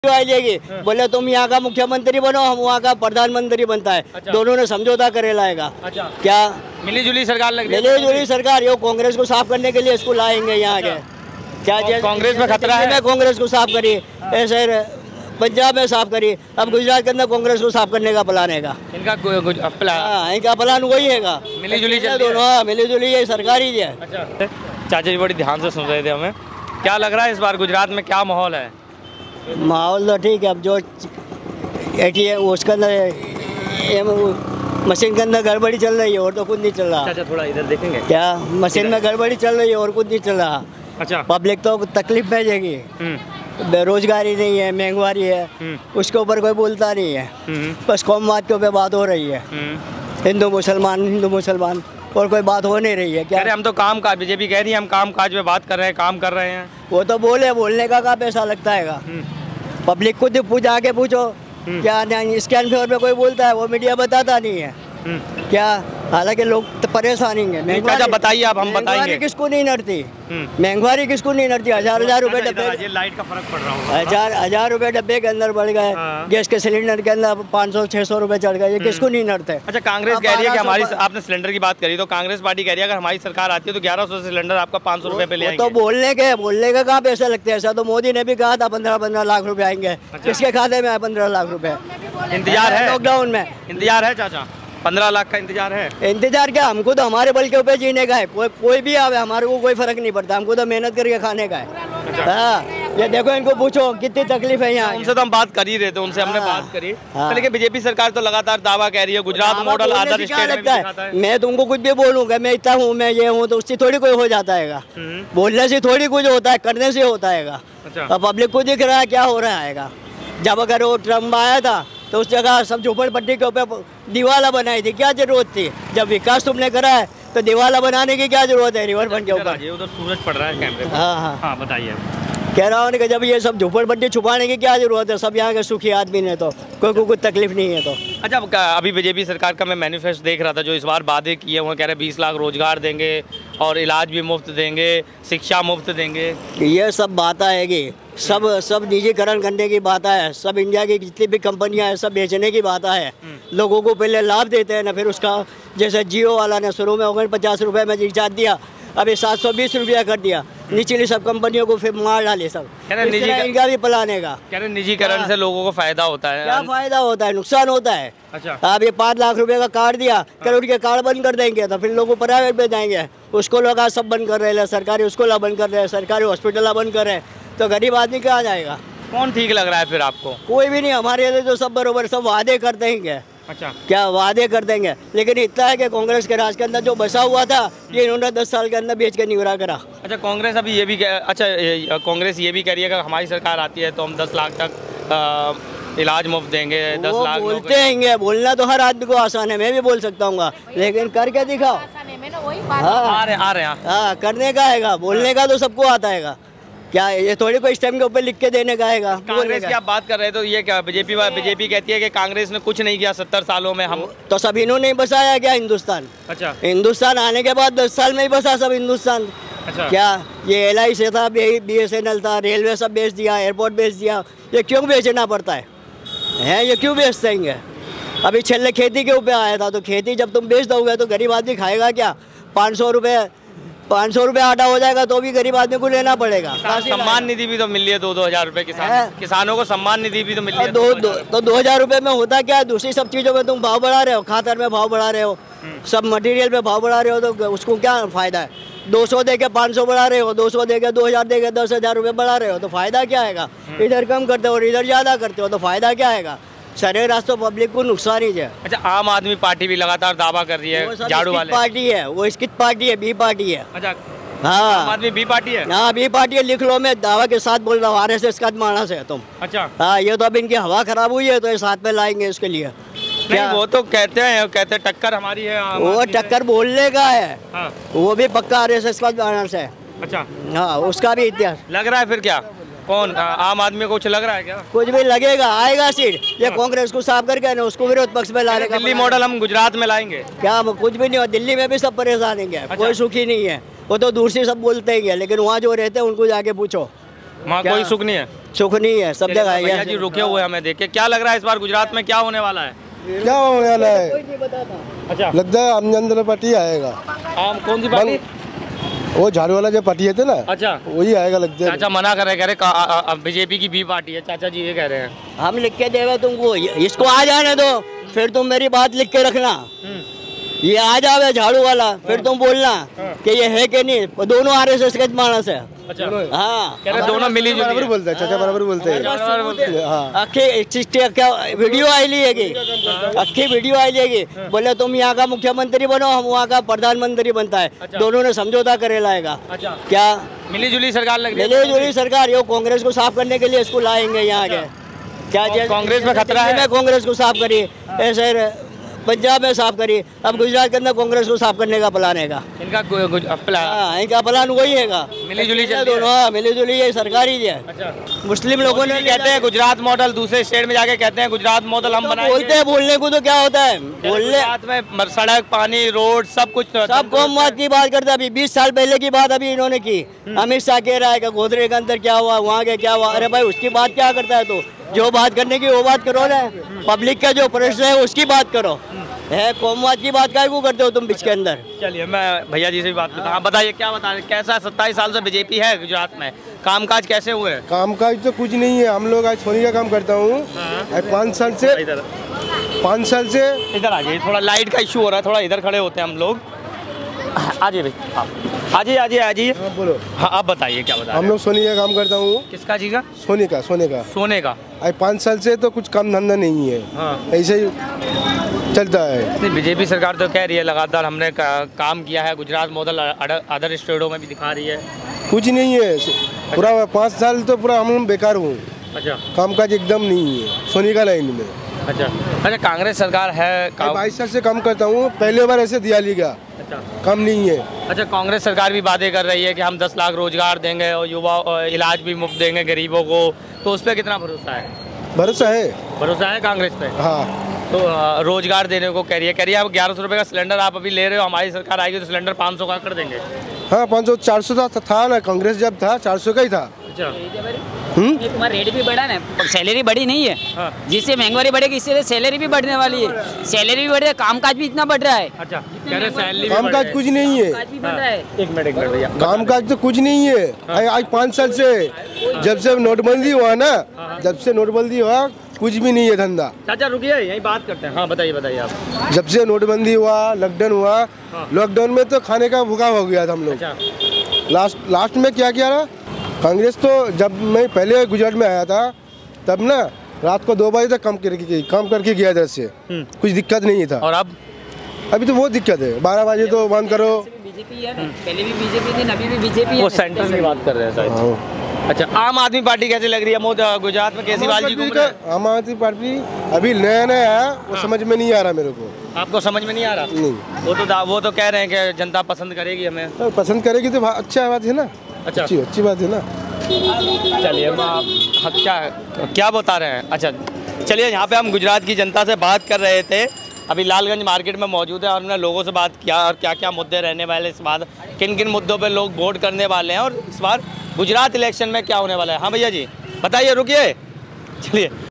आएगी, बोले तुम यहाँ का मुख्यमंत्री बनो, हम वहाँ का प्रधानमंत्री बनता है। अच्छा। दोनों ने समझौता करे लाएगा। अच्छा। क्या मिली जुली सरकार लग रही है? मिली जुली सरकार, ये कांग्रेस को साफ करने के लिए इसको लाएंगे यहाँ के। क्या कांग्रेस में खतरा है? कांग्रेस को साफ करी, ऐसे पंजाब में साफ करी, अब गुजरात के अंदर कांग्रेस को साफ करने का प्लान है। इनका प्लान वही है, मिली जुली दोनों मिली जुली ये सरकार ही है। अच्छा। चाचा जी बड़ी ध्यान से सुन रहे थे हमें। क्या लग रहा है इस बार गुजरात में क्या माहौल है? माहौल तो ठीक है, अब जो ATM उसके अंदर मशीन के अंदर गड़बड़ी चल रही है और तो कुछ नहीं चल रहा। अच्छा, थोड़ा इधर देखेंगे। क्या मशीन में गड़बड़ी चल रही है और कुछ नहीं चल रहा। अच्छा। पब्लिक तो तकलीफ में जाएगी, बेरोजगारी नहीं है, महंगाई है, उसके ऊपर कोई बोलता नहीं है, बस कौमवाद के ऊपर बात हो रही है। हिंदू मुसलमान और कोई बात हो नहीं रही है। क्या हम तो काम काज, बीजेपी कह रही है हम काम काज में बात कर रहे हैं, काम कर रहे हैं। वो तो बोलने का क्या पैसा लगता है? पब्लिक को आके पूछो, क्या स्कैन फेवर में कोई बोलता है? वो मीडिया बताता नहीं है। क्या हालांकि लोग तो परेशान है। चाचा बताइए आप, हम बताएंगे। किसको नहीं नड़ती महंगाई, किसको नहीं नड़ती? हजार रुपए डब्बे, लाइट का फर्क पड़ रहा है। हजार रुपए डब्बे के अंदर बढ़ गए। गैस के सिलेंडर के अंदर 500-600 रुपए चढ़ गए, ये किसको नहीं नड़ते? अच्छा, कांग्रेस कह रही है कि हमारी, आपने सिलेंडर की बात करी तो कांग्रेस पार्टी कह रही है अगर हमारी सरकार आती है तो 1100 सिलेंडर आपका 500 रुपए पे ले आएंगे। तो बोलने के कहाँ पैसे लगते हैं? ऐसा तो मोदी ने भी कहा था 15 लाख रुपए आएंगे। किसके खाते में आए 15 लाख रुपए? इंतजार है, लॉकडाउन में इंतजार है चाचा। 15 लाख का इंतजार है। इंतजार क्या, हमको तो हमारे बल के ऊपर जीने का है। कोई भी आवे, हमारे को कोई फर्क नहीं पड़ता, हमको तो मेहनत करके खाने का है। हाँ, ये देखो, इनको पूछो कितनी तकलीफ है यहाँ। उनसे तो हम बात कर ही रहे थे, उनसे हमने बात करी। लेकिन बीजेपी सरकार तो लगातार दावा कह रही है गुजरात मॉडल अदर स्टेट में दिखाता है। मैं तुमको कुछ भी बोलूँगा, मैं इतना हूँ, मैं ये हूँ, तो उससे थोड़ी कोई हो जाता है। बोलने से थोड़ी कुछ होता है, करने से होता है। अब पब्लिक को दिख रहा है क्या हो रहा है। जब अगर वो ट्रम्प आया था तो उस जगह सब झोपड़पट्टी के ऊपर दीवाला बनाई थी, क्या जरूरत थी? जब विकास तुमने करा है तो दीवाला बनाने की क्या जरूरत है? रिवर फ्रंट के ऊपर उधर सूरज पड़ रहा है कैमरे पे। हाँ, बताइए। कह रहा हूँ कि जब ये सब झोपड़पट्टी छुपाने की क्या जरूरत है? सब यहाँ के सुखी आदमी ने, तो कोई को कुछ तकलीफ नहीं है। तो अच्छा, अभी बीजेपी सरकार का मैं मैनिफेस्टो देख रहा था, जो इस बार वादे किए वो कह रहे 20 लाख रोजगार देंगे और इलाज भी मुफ्त देंगे, शिक्षा मुफ्त देंगे। ये सब बात आएगी, सब निजीकरण करने की बात है, सब इंडिया की जितनी भी कंपनियां हैं सब बेचने की बात है। लोगों को पहले लाभ देते हैं ना, फिर उसका जैसे जियो वाला ने शुरू में 50 रुपये में रिचार्ज दिया, अभी 720 रुपया कर दिया। निचली सब कंपनियों को फिर मार डाले सब। इनका भी प्लान है। कह रहे निजीकरण से लोगों को फायदा होता है। क्या फायदा होता है? नुकसान होता है। अच्छा। अब ये 5 लाख रुपए का कार्ड दिया, कल उनके कार्ड बंद कर देंगे तो फिर लोगों प्राइवेट में जाएंगे। उसको लोग आज सब बंद कर रहे हैं, सरकारी उसको बंद कर रहे हैं, सरकारी हॉस्पिटल बंद कर रहे हैं, तो गरीब आदमी कहाँ जाएगा? कौन ठीक लग रहा है फिर आपको? कोई भी नहीं। हमारे यहाँ तो सब बरोबर, सब वादे कर देंगे। अच्छा। क्या वादे कर देंगे, लेकिन इतना है कि कांग्रेस के राज के अंदर जो बसा हुआ था ये इन्होंने 10 साल के अंदर बेच के निवरा करा। अच्छा, कांग्रेस अभी ये भी कांग्रेस ये भी कह रही है कि हमारी सरकार आती है तो हम 10 लाख तक इलाज मुफ्त देंगे। 10 लाख बोलते हैं, बोलना तो हर आदमी को आसान है, मैं भी बोल सकता हूँ, लेकिन करके दिखाओ। आ रहे हैं। हाँ, करने का है, बोलने का तो सबको आता है। क्या ये थोड़ी कोई स्टैम्प के ऊपर लिख के देने का है? कांग्रेस की आप बात कर रहे हैं तो ये क्या बीजेपी कहती है कि कांग्रेस ने कुछ नहीं किया 70 सालों में। हम तो सब इन्होंने नहीं बसाया क्या हिंदुस्तान? अच्छा। हिंदुस्तान आने के बाद 10 साल में ही बसा सब हिंदुस्तान। अच्छा। क्या ये LIC था, BSNL था, रेलवे सब बेच दिया, एयरपोर्ट बेच दिया, ये क्यों बेचना पड़ता है? ये क्यों बेच देंगे? अभी छेल्ले खेती के ऊपर आया था, तो खेती जब तुम बेच दोगे तो गरीब आदमी खाएगा क्या? 500 रुपये आटा हो जाएगा तो भी गरीब आदमी को लेना पड़ेगा। सम्मान निधि भी तो मिल रही है 2-2 हज़ार रुपए किसानों को सम्मान निधि भी तो मिल रही है। तो 2 हज़ार रुपये में होता क्या है? दूसरी सब चीज़ों में तुम भाव बढ़ा रहे हो, खातर में भाव बढ़ा रहे हो, सब मटेरियल पे भाव बढ़ा रहे हो, तो उसको क्या फायदा है? 200 दे के 500 बढ़ा रहे हो, 200 दे के 2000 दे के 10,000 रुपये बढ़ा रहे हो, तो फायदा क्या है? इधर कम करते हो और इधर ज़्यादा करते हो, तो फायदा क्या है? सारे रास्तों पब्लिक को नुकसान ही है। अच्छा, आम आदमी पार्टी भी लगातार दावा कर रही है, झाड़ू वाले पार्टी है, वो इसकी पार्टी है, बी पार्टी है। अच्छा। हाँ, आम आदमी बी पार्टी है। हाँ, बी पार्टी है, लिख लो, मैं दावा के साथ बोल रहा हूँ, RSS का मानस है तुम। अच्छा। हाँ, ये तो अब इनकी हवा खराब हुई है तो ये साथ में लाएंगे इसके लिए। क्या वो तो कहते हैं टक्कर हमारी है। वो टक्कर बोलने का है। हाँ। वो भी पक्का RSS का मानस है। अच्छा। हाँ, उसका भी इतिहास लग रहा है। फिर क्या कौन आम आदमी को कुछ लग रहा है क्या? कुछ भी लगेगा, आएगा सीट। ये कांग्रेस को साफ करके ना उसको विरोध पक्ष में लाने का। दिल्ली मॉडल हम गुजरात में लाएंगे क्या? कुछ भी नहीं हो, दिल्ली में भी सब परेशान है। कोई सुखी नहीं है, वो तो दूर से सब बोलते हैं, लेकिन वहाँ जो रहते हैं उनको जाके पूछो। वहाँ कोई सुख नहीं है, सुख नहीं है, सब जगह है। भैया जी रुके हुए हमें देख के, क्या लग रहा है इस बार गुजरात में क्या होने वाला है? क्या होने वाला है? कोई नहीं बताता। अच्छा, लगता है आम जनता पार्टी आएगा। आम कौन सी पार्टी? वो झाड़ू वाला जो पार्टी है थे ना, अच्छा वही आएगा लगता है। चाचा मना कर रहे, कह रहे बीजेपी की बी पार्टी है, चाचा जी ये कह रहे हैं। हम लिख के देगा तुमको, इसको आ जाने दो, फिर तुम मेरी बात लिख के रखना। ये आ जावे झाड़ू वाला, फिर तुम बोलना कि ये है कि नहीं। दोनों RSS के मानस है। अच्छा हाँ, कह रहे दोनों मिली जुली बराबर है। बोलता है चाचा, बराबर बोलते हैं। हाँ, अक्की वीडियो आई लिएगी, अक्की वीडियो आई लिएगी। बोले तुम यहाँ का मुख्यमंत्री बनो, हम वहाँ का प्रधानमंत्री बनता है। दोनों ने समझौता करे लाएगा। अच्छा क्या मिली जुली सरकार लग रही है? मिली जुली सरकार, ये कांग्रेस को साफ करने के लिए इसको लाएंगे यहाँ के। क्या और कांग्रेस में खतरा है? कांग्रेस को साफ करिए, ऐसे पंजाब में साफ करिए, अब गुजरात के अंदर कांग्रेस को साफ करने का प्लान है। इनका प्लान, हाँ, इनका प्लान वही है। मिली जुली चल रही है। हाँ, मिली जुली ये सरकारी है। अच्छा, मुस्लिम लोगों ने कहते हैं गुजरात मॉडल, दूसरे स्टेट में जाके कहते हैं गुजरात मॉडल हम बनाएंगे। बोलते हैं, बोलने को तो क्या होता है, बोलने गुजरात में सड़क, पानी, रोड सब कुछ, सब कौम की बात करते हैं। अभी 20 साल पहले की बात अभी इन्होंने की। अमित शाह कह रहा है कि गोदरे के अंदर क्या हुआ, वहाँ के क्या हुआ। अरे भाई उसकी बात क्या करता है? तो जो बात करने की वो बात करो ना, पब्लिक का जो प्रश्न है उसकी बात करो। है कौमवाद की बात काय को करते हो तुम बीच के अंदर? चलिए मैं भैया जी से भी बात करता हूँ। आप बताइए, क्या बता रहे, कैसा 27 साल से बीजेपी है गुजरात में, कामकाज कैसे हुए? कामकाज तो कुछ नहीं है। हम लोग आज सोनी का काम करता हूँ 5 साल से। इधर 5 साल से इधर आ जाइए, थोड़ा लाइट का इशू हो रहा है, थोड़ा इधर खड़े होते हैं हम लोग। आ जाइए भाई, आ जाइए, आ जाइए, आ जाइए। हाँ, बोलो। हाँ आप बताइए क्या बता रहे हम लोग सोनी का काम करता हूँ। किसका जी का? सोने का, सोने का। सोने का। आज 5 साल से तो कुछ काम धंधा नहीं है। हाँ। ऐसे ही चलता है। नहीं, बीजेपी सरकार तो कह रही है लगातार हमने काम किया है, गुजरात मॉडल अदर स्टेटों में भी दिखा रही है। कुछ नहीं है पूरा 5 साल तो पूरा हम बेकार हूँ। अच्छा, कामकाज एकदम नहीं है सोनी का लाइन में। अच्छा अच्छा, कांग्रेस सरकार है 22 साल से काम करता हूँ, पहले बार ऐसे दिया लिया। अच्छा, कम नहीं है। अच्छा, कांग्रेस सरकार भी वादे कर रही है कि हम 10 लाख रोजगार देंगे और युवा इलाज भी मुफ्त देंगे गरीबों को, तो उस पर कितना भरोसा है? भरोसा है, भरोसा है कांग्रेस पे? हाँ। तो रोजगार देने को कह रही है अब 1100 रुपये का सिलेंडर आप अभी ले रहे हो, हमारी सरकार आएगी तो सिलेंडर 500 का कर देंगे। हाँ, 500 400 था ना, कांग्रेस जब था 400 का ही था। अच्छा, तुम्हारा रेट भी बढ़ा ना, सैलरी बढ़ी नहीं है। हाँ। जिससे महंगाई बढ़ेगी इससे सैलरी भी बढ़ने वाली है। सैलरी भी बढ़ रही है, कामकाज भी इतना बढ़ रहा है। अच्छा, कह रहे सैलरी कामकाज कुछ नहीं है। कामकाज भी बढ़ रहा है। एक मिनट भैया, कामकाज तो कुछ नहीं है। आज 5 साल से जब से नोटबंदी हुआ ना, जब से नोटबंदी हुआ कुछ भी नहीं है धंधा। चाचा रुकिए, यही बात करते हैं। हाँ बताइए, बताइए आप। जब से नोटबंदी हुआ, लॉकडाउन हुआ, लॉकडाउन में तो खाने का भूखा हो गया था हम लोग। अच्छा, लास्ट में क्या किया ना कांग्रेस, तो जब मैं पहले गुजरात में आया था तब ना रात को 2 बजे तक काम करके गया इधर से, कुछ दिक्कत नहीं था। और अब अभी तो बहुत दिक्कत है, 12 बजे तो बंद करो। बीजेपी है ना, पहले भी बीजेपी थी, अभी भी बीजेपी है। वो सेंटर की बात कर रहे हैं शायद। अच्छा, आम आदमी पार्टी कैसी लग रही है गुजरात में? केजरीवाल जी घूम रहे हैं। आम आदमी पार्टी अभी नया नया है, वो समझ में नहीं आ रहा मेरे को। आपको समझ में नहीं आ रहा? नहीं, वो तो कह रहे हैं कि जनता पसंद करेगी हमें। तो पसंद करेगी तो अच्छा बात है ना। अच्छा, अच्छी बात है ना। चलिए हम आप क्या बता रहे हैं? अच्छा चलिए, यहाँ पे हम गुजरात की जनता से बात कर रहे थे। अभी लालगंज मार्केट में मौजूद है और हमने लोगों से बात किया और क्या क्या मुद्दे रहने वाले इस बार, किन किन मुद्दों पे लोग वोट करने वाले हैं और इस बार गुजरात इलेक्शन में क्या होने वाला है। हाँ भैया जी बताइए, रुकिए। चलिए